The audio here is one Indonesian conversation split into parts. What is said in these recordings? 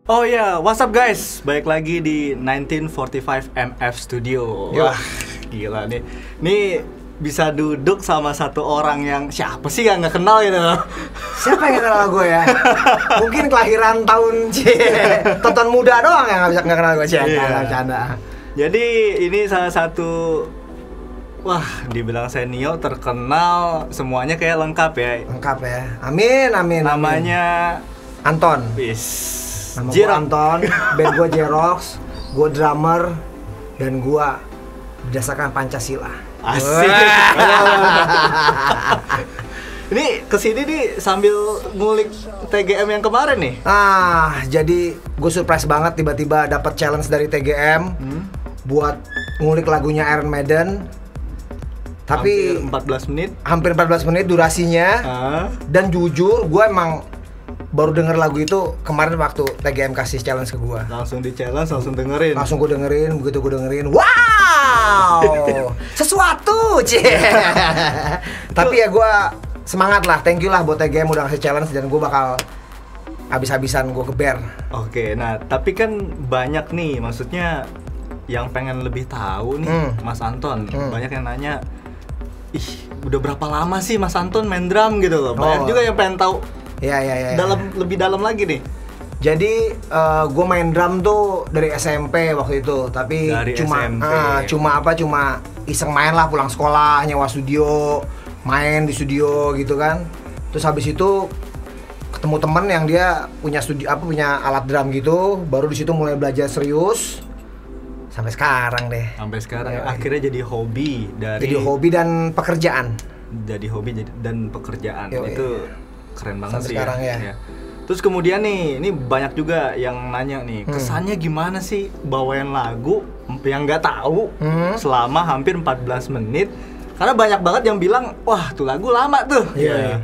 Oh ya, what's up guys? Balik lagi di 1945 MF Studio. Yo. Wah, gila nih. Nih bisa duduk sama satu orang yang siapa sih yang nggak kenal gitu loh. Siapa yang kenal gue ya? Mungkin kelahiran tahun tonton muda doang yang nggak kenal gue sih. Canda. Jadi ini salah satu, wah, dibilang senior, terkenal, semuanya kayak lengkap ya. Lengkap ya. Amin. Namanya Anton. Bis. Nama gue Anton, band gue Jerox, gue drummer, dan gue berdasarkan Pancasila. Asik. Ini kesini nih sambil ngulik TGM yang kemarin nih. Jadi gue surprise banget tiba-tiba dapat challenge dari TGM buat ngulik lagunya Iron Maiden. Tapi hampir 14 menit durasinya. Dan jujur gue emang baru denger lagu itu kemarin waktu TGM kasih challenge ke gue. Langsung di challenge, langsung dengerin. Begitu gue dengerin, wow, sesuatu, Tapi ya gue semangat lah, thank you lah buat TGM udah kasih challenge dan gue bakal habis-habisan gue geber. Oke, nah tapi kan banyak nih, maksudnya yang pengen lebih tahu nih, Mas Anton. Banyak yang nanya, udah berapa lama sih Mas Anton main drum gitu loh. Banyak juga yang pengen tahu. Ya. Lebih dalam lagi nih. Jadi gue main drum tuh dari SMP waktu itu, tapi dari cuma iseng main lah, pulang sekolah nyewa studio, main di studio gitu kan. Terus habis itu ketemu temen yang dia punya punya alat drum gitu, baru di situ mulai belajar serius sampai sekarang deh. Sampai sekarang akhirnya jadi hobi dan pekerjaan. Jadi hobi dan pekerjaan. Itu keren banget sampai sih sekarang ya. Terus kemudian nih, ini banyak juga yang nanya nih, kesannya gimana sih bawain lagu yang nggak tahu selama hampir 14 menit? Karena banyak banget yang bilang, wah tuh lagu lama tuh. Iya.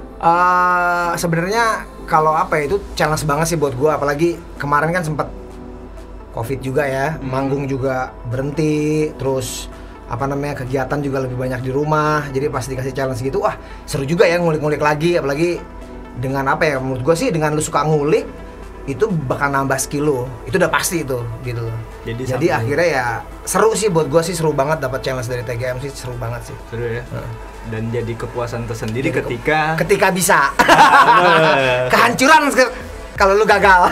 Sebenarnya kalau itu challenge banget sih buat gue, apalagi kemarin kan sempet COVID juga ya, manggung juga berhenti, terus kegiatan juga lebih banyak di rumah. Jadi pas dikasih challenge gitu, wah seru juga ya ngulik-ngulik lagi, apalagi dengan menurut gue sih dengan lu suka ngulik itu bakal nambah skill lu, itu udah pasti itu gitu. Jadi akhirnya ya seru sih buat gue sih, seru banget dapat challenge dari TGM sih, seru banget sih. Seru ya. Dan jadi kepuasan tersendiri ketika bisa kehancuran kalau lu gagal.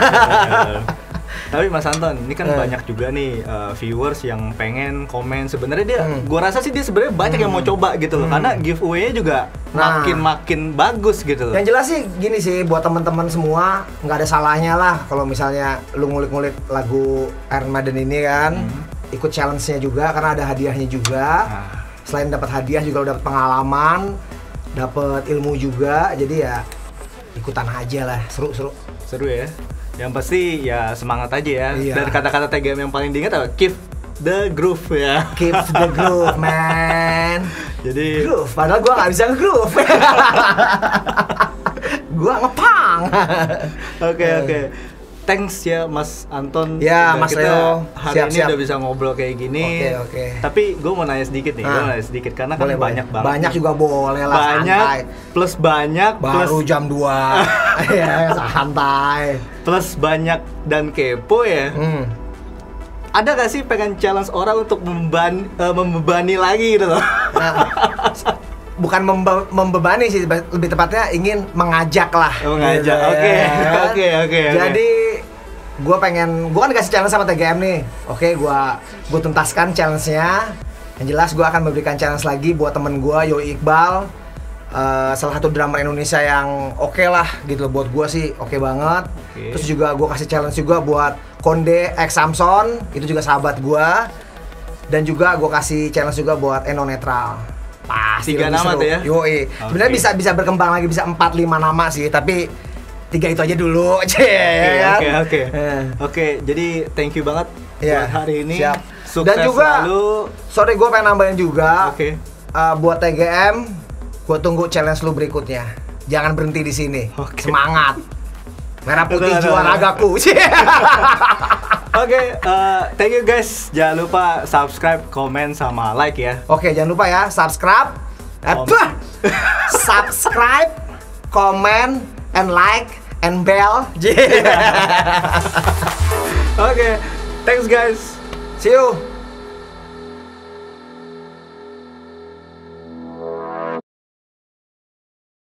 Tapi Mas Anton, ini kan banyak juga nih viewers yang pengen komen. Sebenarnya dia, gua rasa sih dia sebenarnya banyak yang mau coba gitu loh, karena giveaway-nya juga makin bagus gitu loh. Yang jelas sih gini sih, buat teman-teman semua nggak ada salahnya lah kalau misalnya lu ngulik-ngulik lagu Iron Maiden ini kan, ikut challenge-nya juga karena ada hadiahnya juga. Selain dapat hadiah juga lu dapat pengalaman, dapat ilmu juga. Jadi ya ikutan aja lah, seru ya. Yang pasti ya semangat aja ya. Iya. Dan kata-kata TGM yang paling diingat apa? Keep the groove ya. Keep the groove, man. Jadi groove, padahal gua nggak bisa nge-groove. Gua ngepang. Oke. Thanks ya Mas Anton. Ya Mas Leo. Hari ini udah bisa ngobrol kayak gini. Oke. Tapi gue mau nanya sedikit nih. Karena kan banyak banget. Banyak juga boleh lah. Banyak. Plus banyak. Baru jam 2. Ya santai. Plus banyak dan kepo ya. Ada gak sih pengen challenge orang untuk membebani lagi gitu loh? Bukan membebani sih, lebih tepatnya ingin mengajak lah. Mengajak, oke. Jadi gue kan dikasih challenge sama TGM nih. Oke, gue tuntaskan challenge-nya. Yang jelas gue akan memberikan challenge lagi buat temen gue, Yoi Iqbal, salah satu drummer Indonesia yang oke lah gitu loh, buat gue sih oke banget. Terus juga gue kasih challenge juga buat Konde X Samson, itu juga sahabat gue. Dan juga gue kasih challenge juga buat Eno Netral. Pasti 3 nama tuh ya? Yoi. Sebenarnya bisa berkembang lagi, bisa 4-5 nama sih, tapi 3 itu aja dulu. Oke, jadi thank you banget buat hari ini. Siap. Sukses dan juga, selalu. sorry gue pengen nambahin juga. Buat TGM, gue tunggu challenge lu berikutnya. Jangan berhenti di sini. Semangat. Merah putih jiwa ragaku. Thank you guys. Jangan lupa subscribe, komen, sama like ya. Jangan lupa ya, subscribe, comment, and like, and bell. Oke, thanks guys. See you.